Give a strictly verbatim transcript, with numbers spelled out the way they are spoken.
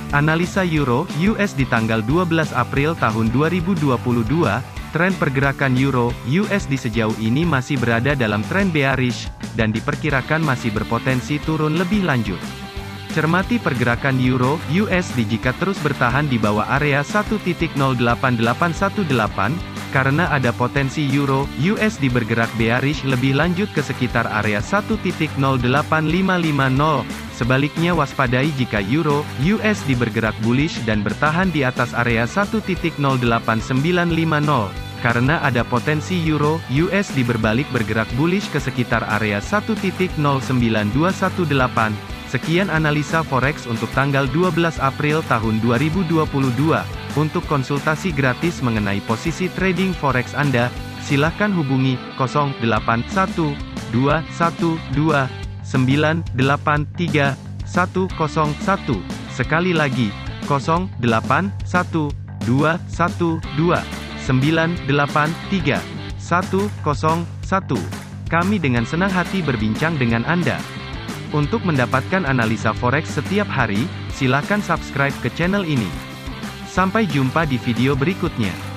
Analisa Euro U S di tanggal dua belas April tahun dua ribu dua puluh dua, tren pergerakan Euro U S D sejauh ini masih berada dalam tren bearish, dan diperkirakan masih berpotensi turun lebih lanjut. Cermati pergerakan Euro U S D jika terus bertahan di bawah area satu titik nol delapan delapan satu delapan, karena ada potensi Euro U S D bergerak bearish lebih lanjut ke sekitar area satu titik nol delapan lima lima nol. Sebaliknya waspadai jika Euro U S D bergerak bullish dan bertahan di atas area satu titik nol delapan sembilan lima nol, karena ada potensi Euro U S D berbalik bergerak bullish ke sekitar area satu titik nol sembilan dua satu delapan. Sekian analisa forex untuk tanggal dua belas April tahun dua ribu dua puluh dua. Untuk konsultasi gratis mengenai posisi trading forex Anda, silakan hubungi nol delapan satu dua satu dua sembilan delapan tiga satu nol satu. Sekali lagi, nol delapan satu dua satu dua sembilan delapan tiga satu nol satu. Kami dengan senang hati berbincang dengan Anda. Untuk mendapatkan analisa forex setiap hari, silakan subscribe ke channel ini. Sampai jumpa di video berikutnya.